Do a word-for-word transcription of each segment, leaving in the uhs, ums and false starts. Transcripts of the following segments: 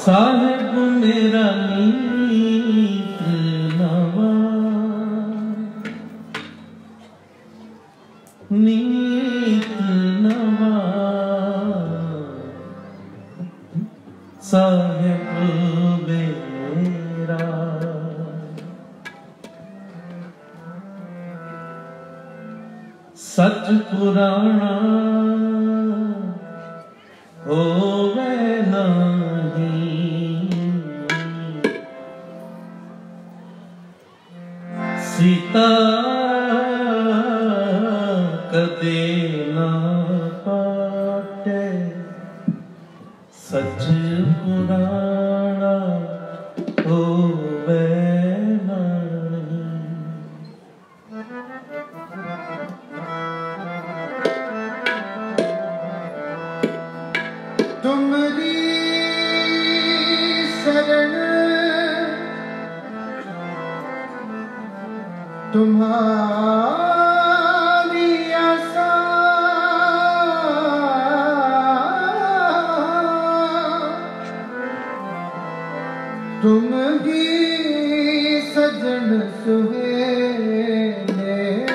साहिब मेरा नीत नवा, नीत नवा साहिब मेरा। सच पुराना होवे नहीं, सीता कदे ना पाटे, सच पुराना होवे नहीं। तुमरी शरण तुम्हारी आसा, तुम ही सजन सुहेले,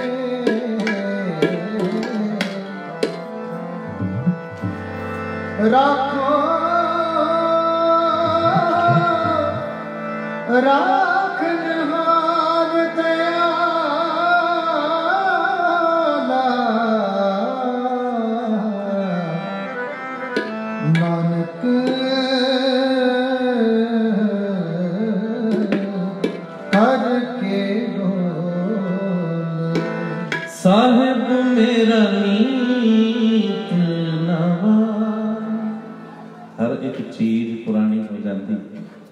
राखो राखनहार दयाला, नानक हर के बोले। साहिब मेरा नीत नवा। हर एक चीज पुरानी हो जाती है,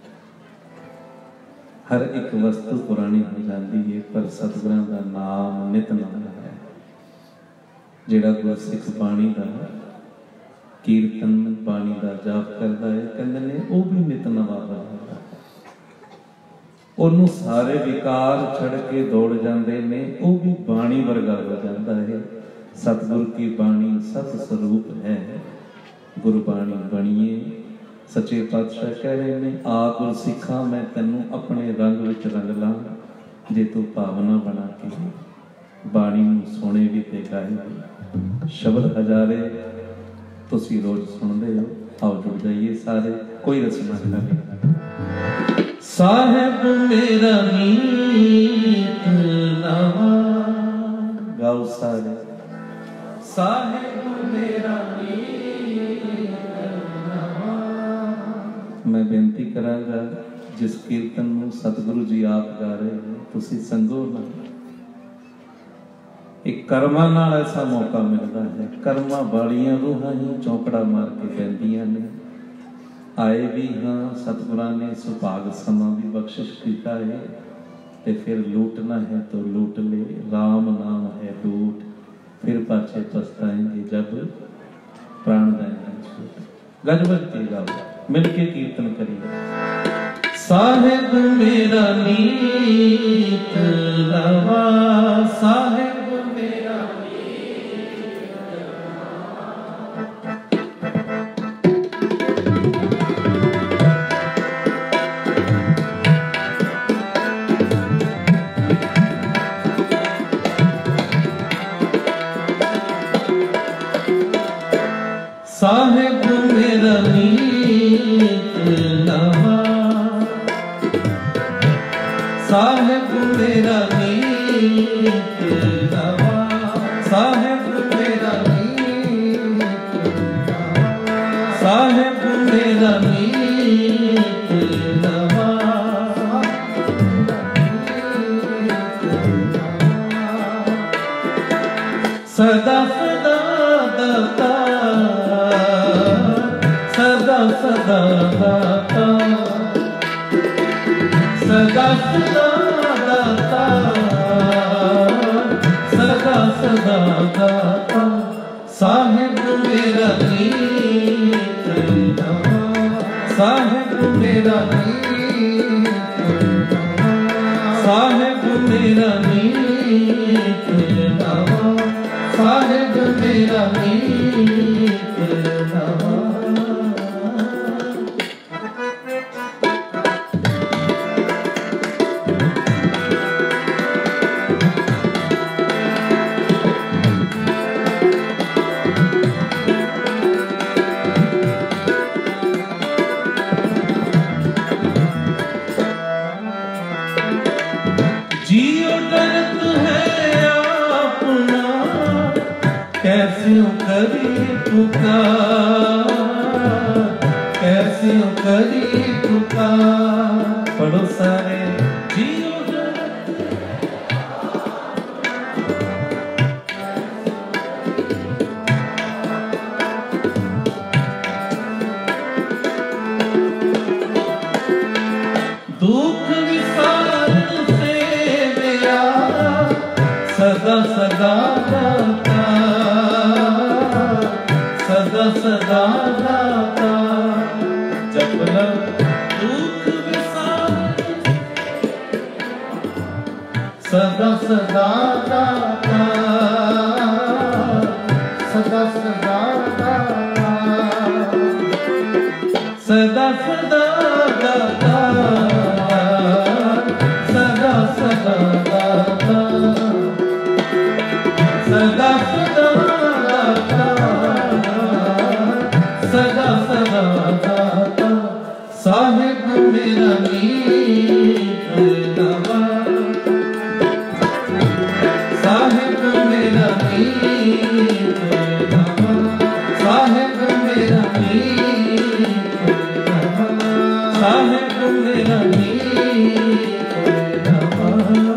हर एक वस्तु पुरानी हो जाती है, पर सतगुरां दा नाम नित नवा है। जिहड़ा गुरसिख बाणी दा कीर्तन बाणी दा जाप करदा है, कहंदे ने वो भी नित नवा रहंदा है। ਉਹਨੂੰ ਸਾਰੇ ਵਿਕਾਰ ਛੱਡ ਕੇ ਦੌੜ ਜਾਂਦੇ ਨੇ, ਉਹ ਵੀ ਬਾਣੀ ਵਰਗਾ ਹੋ ਜਾਂਦਾ ਹੈ। ਸਤਿਗੁਰ ਕੀ ਬਾਣੀ ਸਤ ਸਰੂਪ ਹੈ, ਗੁਰਬਾਣੀ ਬਣੀਏ। ਸੱਚੇ ਪਾਤਸ਼ਾਹ ਕਹਿ ਰਹੇ ਨੇ, ਆ ਗੁਰ ਸਿੱਖਾਂ ਮੈਂ ਤੈਨੂੰ ਆਪਣੇ ਰੰਗ ਵਿੱਚ ਰੰਗ ਲਾਂ, ਜੇ ਤੂੰ ਭਾਵਨਾ ਬਣਾ ਕੇ ਬਾਣੀ ਨੂੰ ਸੁਣੇ ਵੀ ਤੇ ਗਾਏ ਵੀ। ਸ਼ਬਦ ਹਜ਼ਾਰੇ ਤੁਸੀਂ ਰੋਜ਼ ਸੁਣਦੇ ਹੋ, ਆਓ ਜੁੜ ਜਾਈਏ ਸਾਰੇ, ਕੋਈ ਰਸਨਾ ਨਹੀਂ। साहिब मेरा नीत नवा, गाओ सारे। साहिब मेरा नीत नवा। मैं बेनती करांगा, जिस कीर्तन नूं सतगुरु जी आप गा रहे हो, तुसी संगो ना। एक कर्मां नाल ऐसा मौका मिलता है, कर्मां वालियां रूहां ही चौंकड़ा मार के पैंदियां ने। आए भी हाँ, सतगुरां ने सुभाग समा भी बख्शिश किया है, ते फिर लूटना है तो लूट ले, राम नाम है लूट, फिर पाछे पछताएंगे जब प्राण देंगे। गजबत के गाओ, मिलके कीर्तन करिए। साहिब मेरा नीत नवा, साहिब मेरा साहिब मेरा नीत नवा, साहिब मेरा नीत नवा, साहिब मेरा नीत नवा, साहिब मेरा नीत नवा, सदा सदा दाता, सदा सदा दाता, सदा सदा दाता, सदा सदा दाता। साहिब मेरा नीत नवा, साहिब मेरा नीत नवा, साहिब मेरा नीत नवा, साहिब मेरा नीत नवा। करी पुकार, कैसी करी पुकार। पढ़ो सारे जियो दुख विसारण से दिया सदा सदा दाता, सदा सदा दाता। जपना दुख विसारण सदा सदा दाता, सदा सदा दाता, सदा सदा दाता, सदा सदा दाता, सदा सदा दाता, सदा सदा दाता। साहिब मेरा मीत नवा, साहिब मेरा मीत नवा, साहिब मेरा मीत नवा, साहिब मेरा मीत नवा।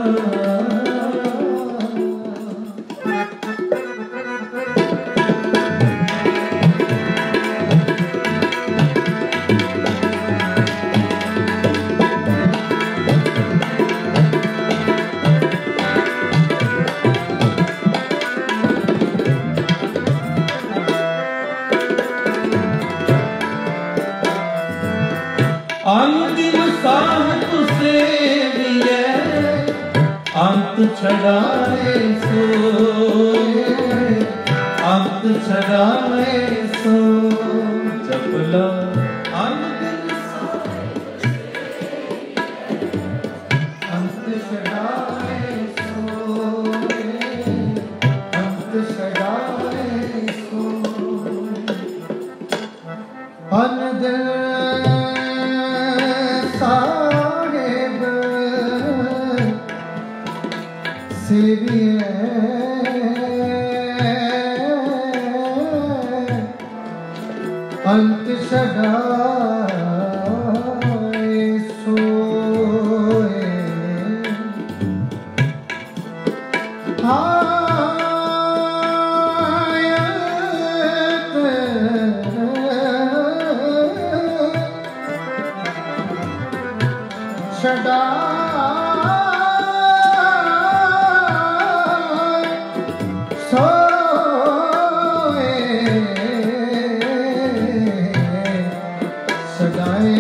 अंतिम साहिब से दिए अंत छड़ाए सो, अंत छड़ाए सो। जपला अंतिम अंत छड़ाए सो, अंत छड़ाए सो। अनदिल साहिब सेविए अंत छड़ाए सोए। छड़ा सोए सदाए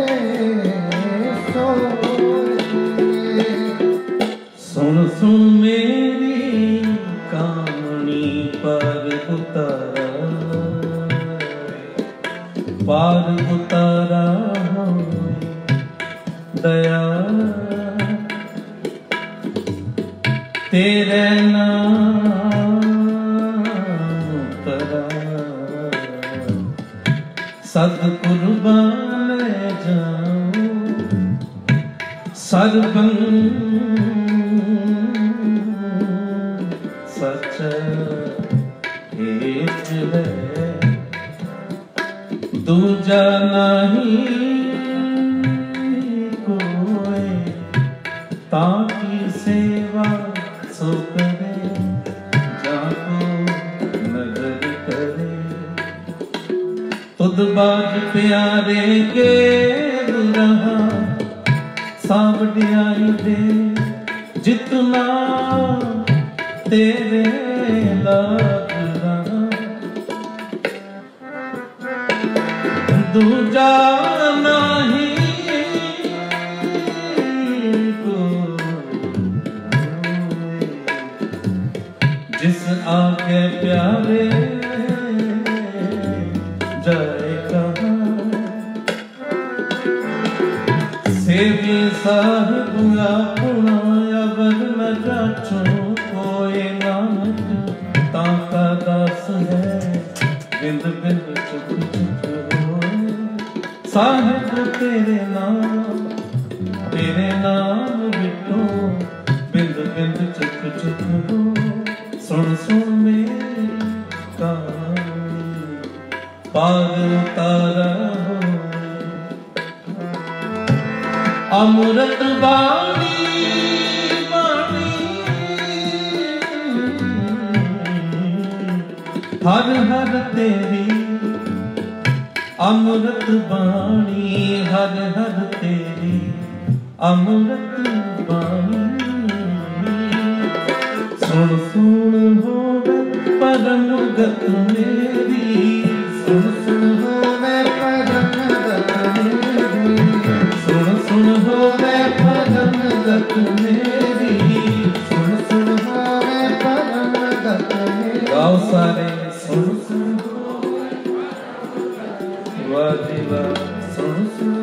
सोए। सुन सुन मेरी कहानी पर उतारा, पार उतारा दया तेरे नाम तरा। सद कुर्बान जाऊं सर्वं सच एक है, दूजा नहीं ताकि सेवा सो करे, जाको नजर करे। तुद बाज प्यारे के रहा सावडियाई दे, जितना तेरे लाग रहा। दूजा नहीं जिस आके प्यारे जाए कहाँ। सेवी साहिब अपना अबर न जाचो, कोई नानक ताका दास है, बिंद बिंद चुप चुप होए। साहिब तेरे नाम तेरे नाम बिटो, बिंद बिंद चुप चुप हो। सुन सुन मेरी कहानी। पार उतारा हो। अमृत बाणी बाणी हर हर तेरी, अमृत बाणी हर हर तेरी, अमृत बाणी। सुन सुन होवे परम गत मेरी, सुन सुन होवे परम गत मेरी, सुन सुन होवे परम गत मेरी, सुन सुन होवे परम गत मेरी। गाओ सारे सुन सुन वाह जी वाह। सुन सुन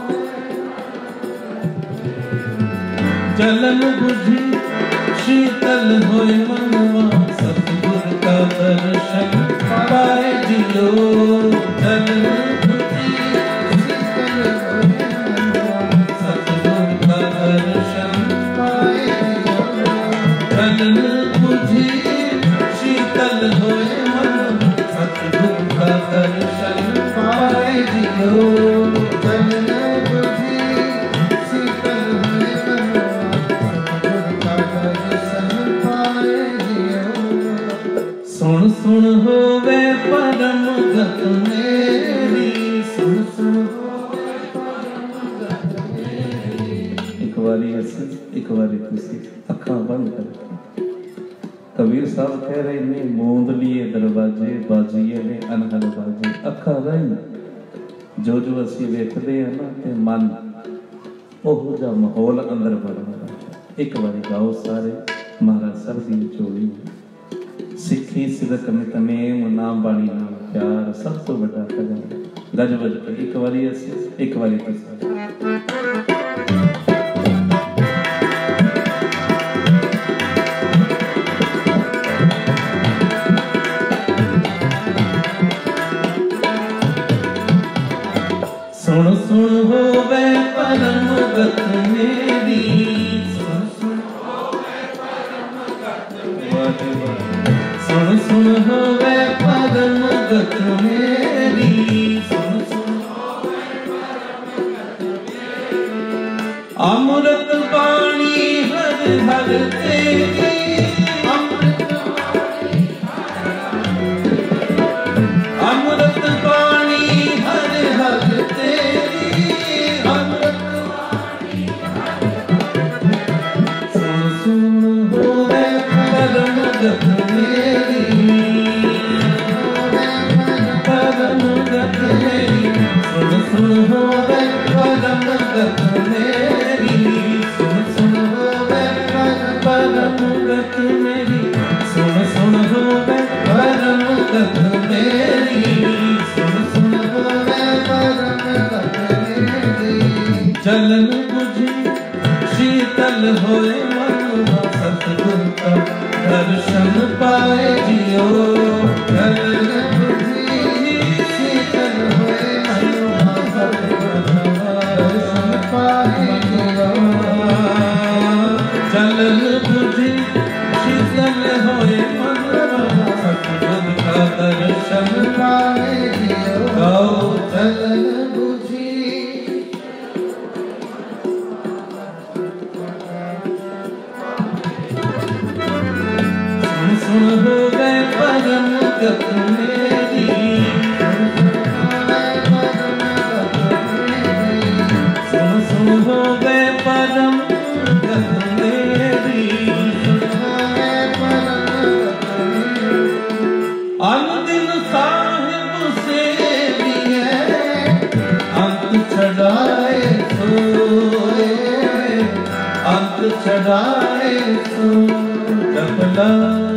जलन बुझी शीतल होए मनवा, सतगुर का दर्शन पाए जियो। जलन बुझी शीतल होए मनवा, सतगुर का दर्शन पाए जियो। जलन बुझी शीतल होए मनवा, सतगुर का दर्शन पाए जियो। जलन बुझी शीतल होए मनवा, सतगुर का दर्शन पाए जियो। सुन सुन होवे परम गत मेरी, सुन सुन होवे परम गत मेरी। एक बारी ऐसे एक बारी तुसी अखां बंद कर। कबीर साहब कह रहे ने मूंद लिए दरवाजे, बाजिए ने अनहद बाजे। अखां रही जो जो असी वेखदे हैं ना ते मन ओहो जा माहौल अंदर बनदा। एक बारी गाओ सारे महाराज सर दी चोली। सिੱਖੀ ਸਿਦਕ ਨਿਤਨੇਮ ਨਾਮ ਬਾਣੀ ਨਾਲ ਪਿਆਰ ਸਭ ਤੋਂ ਵੱਡਾ ਖਜ਼ਾਨਾ। ਗੱਜ ਵੱਜ ਕੇ ਇੱਕ ਵਾਰੀ ਅਸੀਂ ਇੱਕ ਵਾਰੀ ਤੁਸੀਂ। सुन सुन होवे परम गत मेरी, सुन सुन होवे परम गत मेरी, सुन सुन होवे परम गत मेरी, सुन सुन होवे परम गत मेरी। अमृत बाणी हर हर तेरी, अमृत बाणी अमृत बाणी हर हर तेरी, अमृत बाणी। सुन सुन होवे परम गत मेरी, परम गत मेरी। सुन सुन होवे परम गत मेरी, सुन सुन होवे परम गत मेरी, सुन सुन होवे परम गत मेरी, सुन सुन होवे परम गत मेरी। जलन बुझी शीतल होए मनवा, सतगुर का दर्शन पाए जियो। जलन बुझी शीतल होए मनवा, सतगुर का दर्शन पाए जियो। जलन बुझी शीतल होए मनवा, सतगुर का दर्शन पाए जियो। गाओ जलन बुझी सुन सुन होवे परम गत मेरी, सुन सुन होवे परम गत मेरी। अनदिन साहिब से भी है अंत छड़ाए सोए, अंत छड़ाए सो डबला।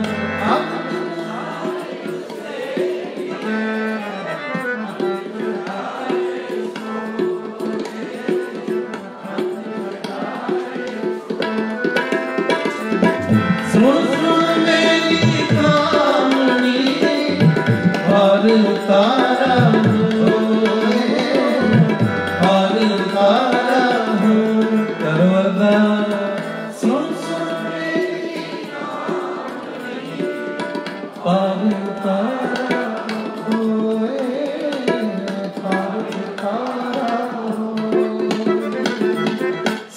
सुन सुन मेरी कामनी हर तारा हो, हर तारा हो करवदा। सुन सुन मेरी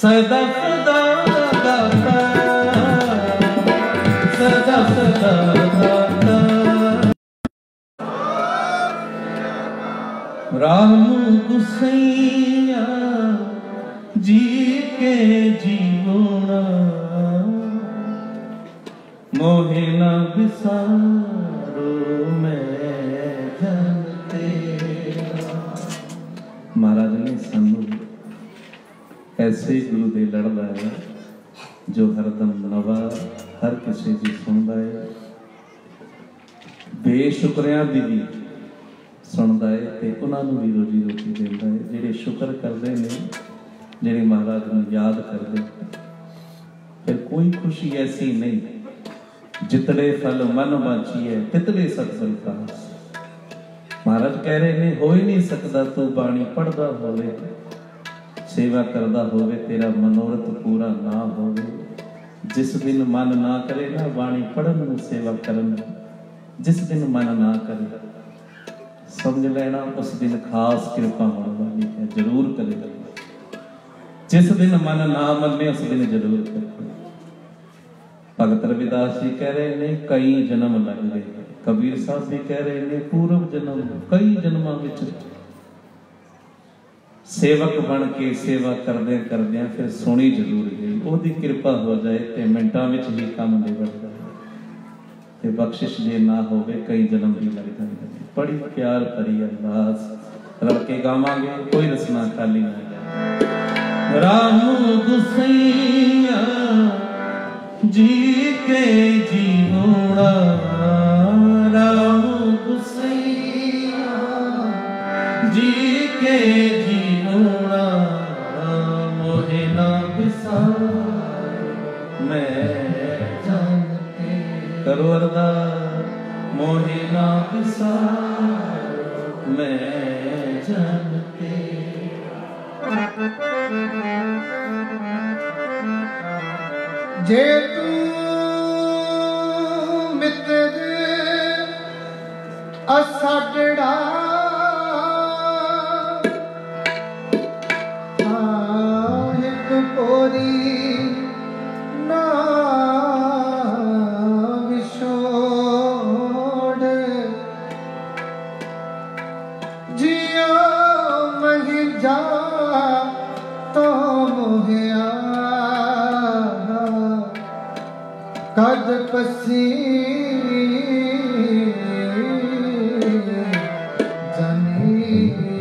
सदा सदा दाता, सदा सदा दाता। राम गुसैया जी के जीवना, मोहे न विसारो मैं जन तेरा। महाराज ने सानू ऐसे गुरु दे लड़ लाया जो हरदम नवा हर किसी की सुनता है, बेशुक्रिया दी भी सुनता है ते उन्होंने भी रोजी रोटी देता है। जिहड़े शुक्र करते हैं, जिहड़े महाराज को याद करते, फिर कोई खुशी ऐसी नहीं जितने फल मन बांचिए तितले सतफल कास। महाराज कह रहे ने हो ही नहीं सकता तू बाणी पढ़दा होवे, सेवा करदा होवे, तेरा मनोरथ पूरा ना होवे। जिस दिन मन ना करे ना बाणी पढ़न सेवा करन, जिस दिन मन ना करे समझ लेना उस दिन खास कृपा होने वाली है, जरूर करेगा। जिस दिन मन ना मने उस दिन जरूर करे। भगत रविदास जी कह रहे ने कई जन्म लग गए, कबीर साहब भी कह रहे ने पूर्व जन्म कई जन्मां विच सेवक बन के सेवा करदे करदे फिर सुनी जरूर गई। ओदी कृपा हो जाए ते मिनटां विच ही काम निबड़दा है, ते बख्शिश जे ना होवे कई जन्म भी लग जाते। बड़ी प्यार भरी अरदास रल के गावांगे, कोई रसना खाली ना जाए। राम गुसैया जी के जीवना, राम गुसैया जी के जीवना, मोहे ना विसार मैं जानते। करो अरदास, मोहे ना विसार मैं जानते। जे तू मित्र असाडड़ा एक पोरी ना विछोड़, जियो मही जा तो मोहिया कद पसी जानी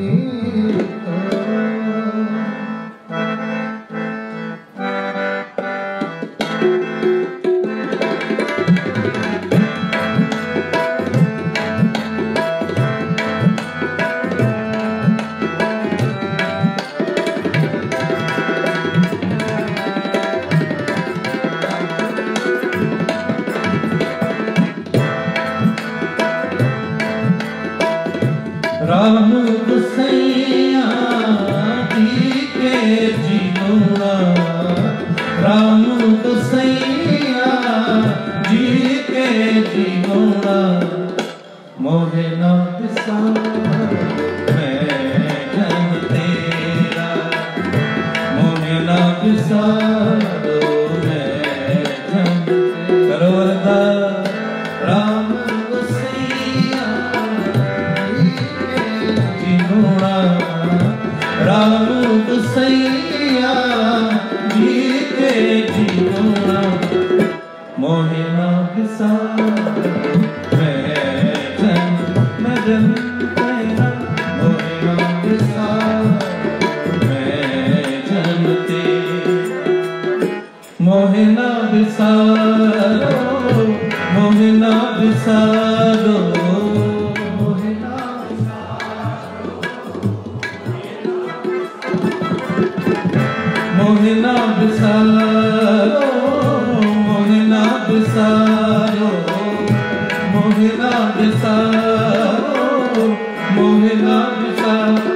राम गुसैया जी के जीवना, राम गुसैया जी के जीवना, मोहे ना विसार मैं जन तेरा, मोहे ना विसारो मैं जन। करो अरदास, राम गुसैया राम गुसैया जी के जीवना, मोहे ना विसार मैं जन, मैं जन तेरा, मोहे ना विसार मैं जन तेरा। मोहे ना विसारो, मोहे ना विसारो, मोहे ना विसारो, मोहे ना विसारो, मोहे ना विसारो, मोहे ना विसारो।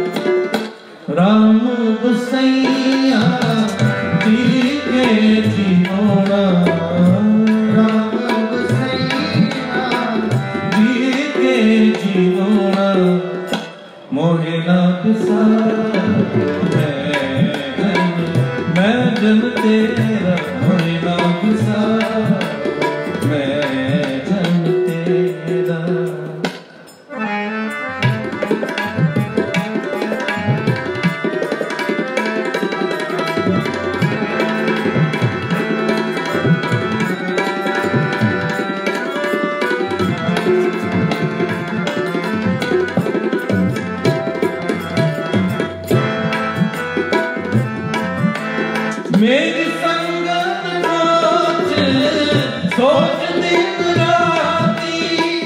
राम गुसैया जी के जीवना, राम गुसैया जी के जीवना, मोहे ना विसार मैं जन तेरा होए ना विसारो मैं जन तेरा। मेरी संगत नाच सोच दिन राती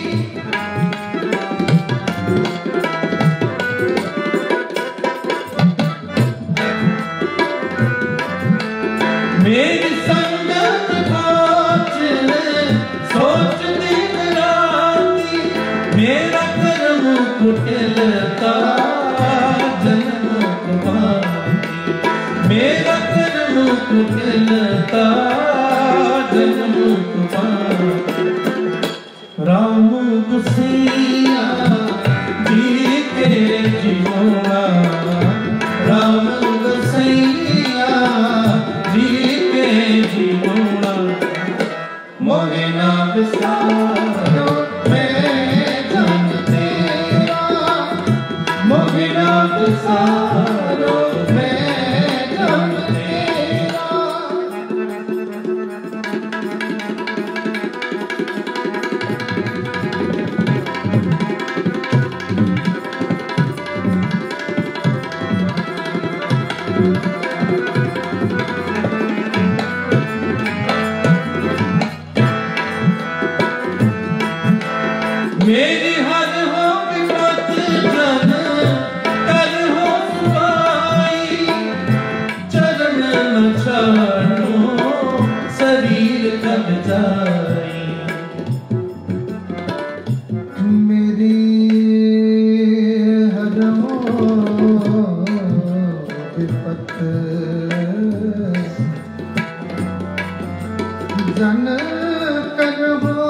मेरी संगत नाच सोच दिन राती मेरा कर्म कुटिलता जन्म कुमारी मेरा कुटिलता जन्म कुमारी। राम गुसिया जी के जीवना राम गुसिया जी के जीवना मोहे ना विसारो मैं जन तेरा मोहे ना विसारो मैं जन तेरा। मेरी हर हो विपत जन कर हो सुबाई चरण न छाड़ो शरीर कब जाई। मेरी हर हो विपत जन कर हो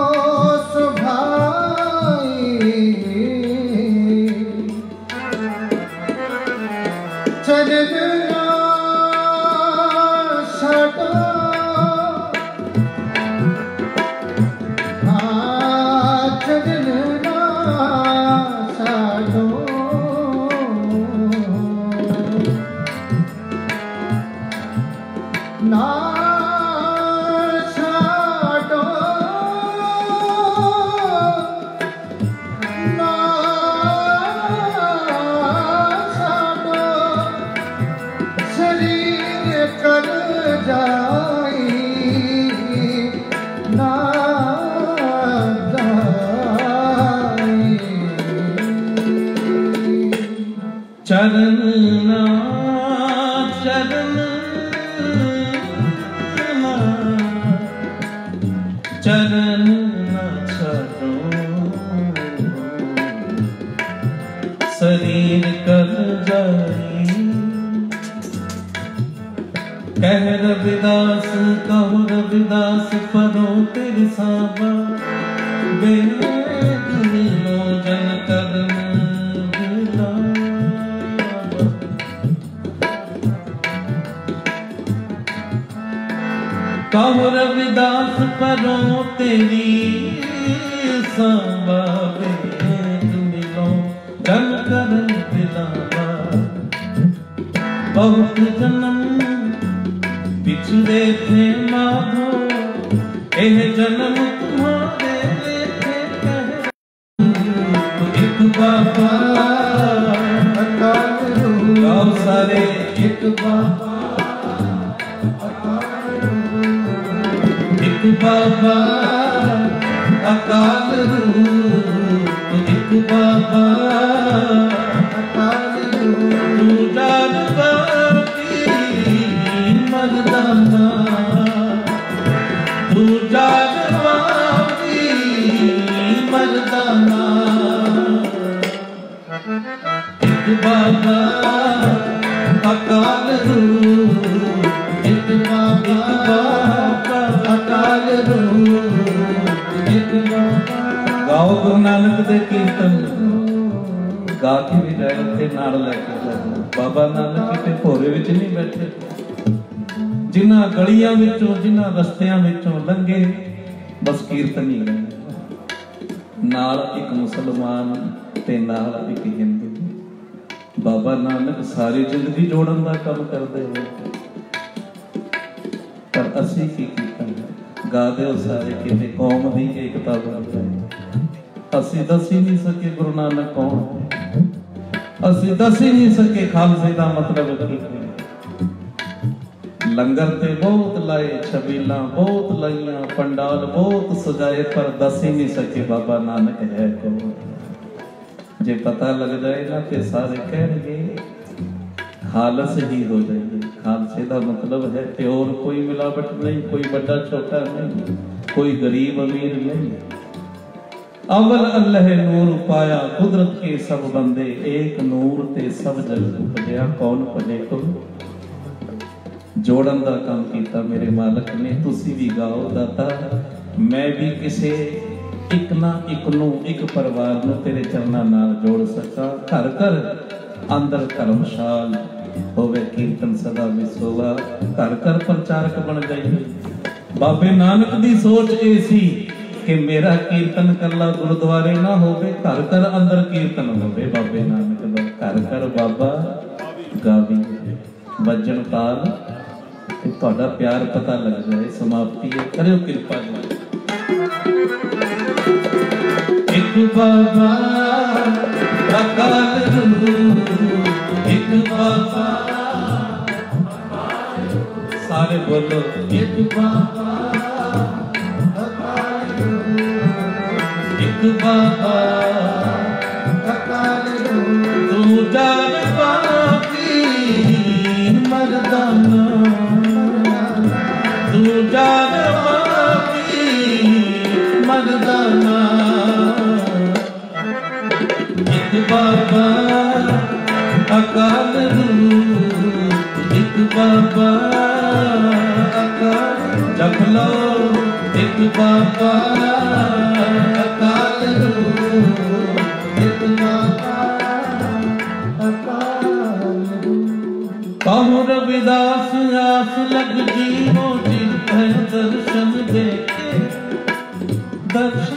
चरण छाड़ो हाँ चरण छाड़ो ना छाड़ो ना शरीर कर जाई ना जाई। चरण ना चरण ना चरण ना छाड़ो शरीर कर जाई। कह रविदास कहो रविदास परो तेरे साबा बेद मिलो जन करम बिलावा। कहो रविदास परो तेरी साबा बेद मिलो जन करम बिलावा। बहुत जन्म पिछले थे माधो एह जन्म तुम्हारे थे एक बाबा अकाल रूप गाओ सारे एक बाबा एक बाबा अकाल रूप एक बाबा अकाल रूप तू जान मर्दाना तू जान पापी मर्दाना। एक बाबा अकाल रूप एक बाबा अकाल रूप एक बाबा। गाओ गुरु नानक दे कीर्तन गा के भी जाए ते नाल लेके जाओ। बाबा नानक किते भोरे विच नहीं बैठे जिन्हां गलियां विचों जिन्हां रस्तियां विचों लंघे बस कीर्तन ही गए। नाल एक मुसलमान ते नाल एक हिंदू। बाबा नानक सारी जिंदगी जोड़न का काम करते हो, पर असी की कीता गा दो सारे कि कौम की एकता बन जाए। असी दस ही नहीं सके गुरु नानक कौन है, असी दस ही नहीं सके खालसे का मतलब की। लंगर ते बहुत लाए, छबीला बहुत लाइया, पंडाल बहुत सजाए, पर दस ही नहीं सके बाबा नानक है कौन। जे पता लग जाए ना तो सारे कहेंगे खालस ही हो जाएंगे। खालसे का मतलब है कि और कोई मिलावट नहीं, कोई बड़ा छोटा नहीं, कोई गरीब अमीर नहीं। अवल अल्लाह नूर पाया कुदरत के सब बंदे, एक नूर ते सब जग उपजया कौन पढ़े को। जोड़न का काम किया मेरे मालक ने। तुसी भी गाओ दाता, मैं भी किसी एक ना एक नू एक परिवार नू तेरे चरना नाल जोड़ सका। घर घर अंदर धर्मशाल होवे, कीर्तन सदा विसोवा, घर घर प्रचारक बन जाइए। बाबे नानक दी सोच ये सी कि मेरा कीर्तन कला गुरुद्वारे ना होवे, घर घर अंदर कीर्तन होवे बाबे नानक दा। घर घर बाबा गावी बजन ताल तुहाडा प्यार पता लग जाए। समाप्ति है, करियो कृपा जी। एक बाबा अकाल गुरु, एक बाबा सारे बोलो एक बाबा अकाल गुरु, एक बाबा अकाल गुरु। तू जान पापी मर्दाना, तू जान पापी मर्दाना। एक बाबा अकाल गुरु, एक बाबा अकाल जप लो। एक बाबा अकाल गुरु, एक बाबा अकाल गुरु। कहूँ रविदास आस लग जीवो जित है दर्शन देखे। दर्शन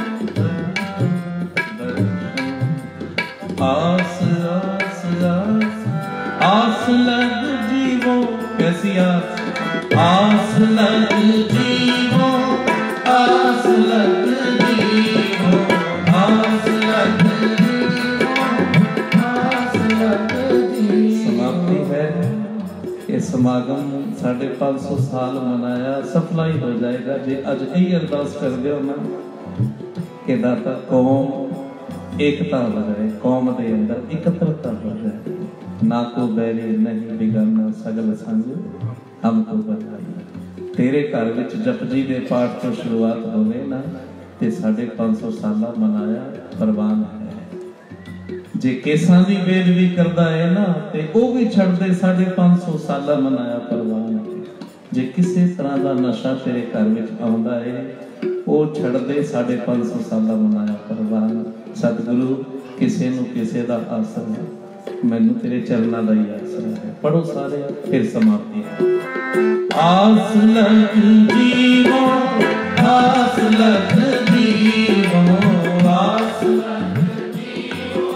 आस आस आस आस लग जीवो, कैसी आस? आस लग जीवो, आस लग जीवो, आस लग जीवो, आस लग जीवो। समाप्ति है। ये समागम साढ़े पांच सौ साल मनाया सफला ही हो जाएगा जे अज यही अरदास कर दो ना कि दाता कौम एकता हो जाए, कौम के अंदर एकत्रता हो जाए। ना को बैरी नहीं बिगाना सगल संग हमको बताई। तेरे घर विच जपजी दे पाठ तो शुरुआत होवे ना ते साढ़े पांच सौ साला मनाया प्रवान है। जे केसां दी बेदबी करदा है ना ते वो भी छड़ दे साढ़े पांच सौ साला मनाया प्रवान है। जे किसी तरह का नशा तेरे घर विच आउंदा है वो छड़ दे साढ़े पांच सौ साला मनाया प्रवान। सतगुरु किसी नू किसी दा आसरा है, मैनू तेरे चरणा दा ही आसरा है। पढ़ो सारे फिर समाप्ति है। आस लग जीवो, आस लग जीवो, आस लग जीवो,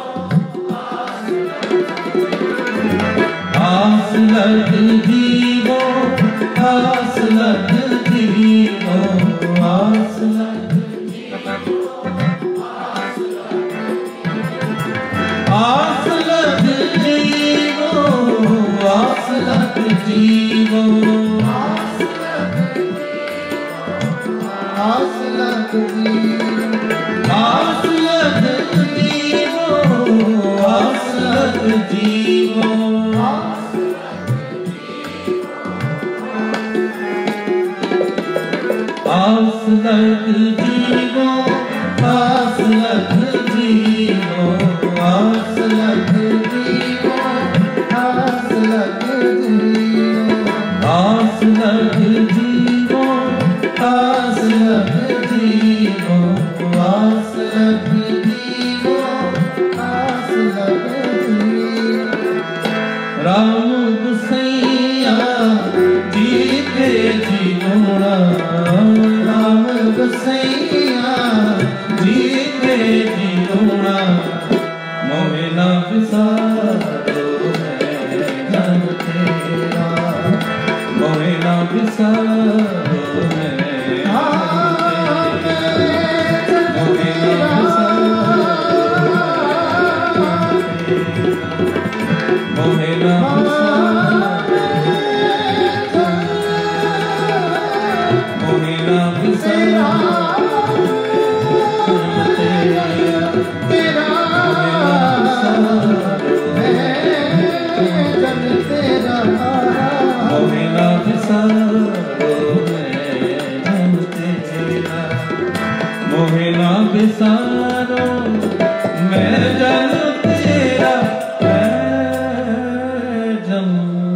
आस लग जीवो, आस लग जीवो, आस लग आस लग जीवो, आस लग जीवो, आस लग जीवो, आस लग जीवो, आस लग जीवो, आस लग जीवो, आस लग जीवो, आस लग जीवो, आस लग जीवो, आस लग जीवो, आस लग जीवो, आस लग जीवो, आस लग जीवो। राम गुसैया जी जीवना राम बसैया जीते जीवना मोहे ना विसारो है जन तेरा मोहे ना विसारो है मोहे ना विसारो मोहे ना बिसारो मैं जन तेरा मैं जन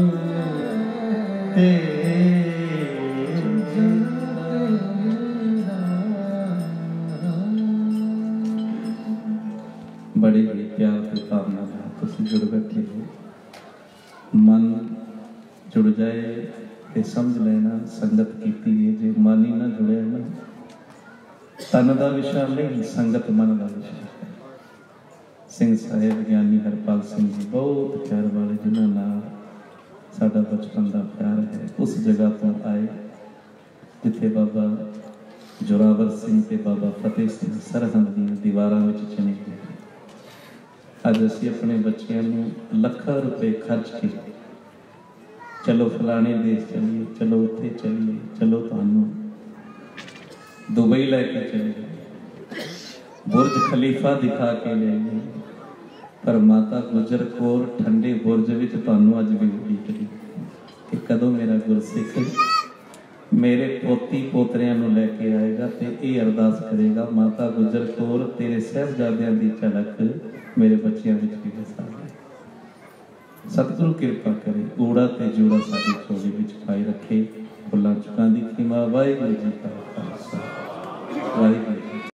बड़े ही प्यार के भावना तुम जुड़ बैठे हो मन जुड़ जाए तो समझ लेना संगत की है जो मन ही ना जुड़े ना तन का विषय नहीं संगत मन का विषय है। सिंह साहेब ज्ञानी हरपाल सिंह जी बहुत प्यार वाले जिन्होंने साडा बचपन का प्यार है उस जगह तो आए जिथे बाबा जोरावर सिंह ते बाबा फतेह सिंह सरहद दी दीवारां विच चने गए। अज असीं अपने बच्चों को लखां रुपए खर्च के चलो फलाने देश चलिए चलो उत्थे चलिए चलो तुहानूं दुबई लैके चले गए बुर्ज खलीफा दिखा के ले गए पर माता गुजर कौर ठंडे बुर्ज विच तुहानूं अज भी उड़ीक दी कि कदों मेरा गुरसिख मेरे पोती पोतरियां नूं लैके आएगा तो ये अरदास करेगा माता गुजर कौर तेरे साहिबजादियां दी झलक मेरे बच्चों विच भी वसा दे। सतगुरु कृपा करे ऊड़ा ते जूड़ा साडी झोली विच पाई रखे फुल्लां चुकां दी खीमा वाहिगुरू जी का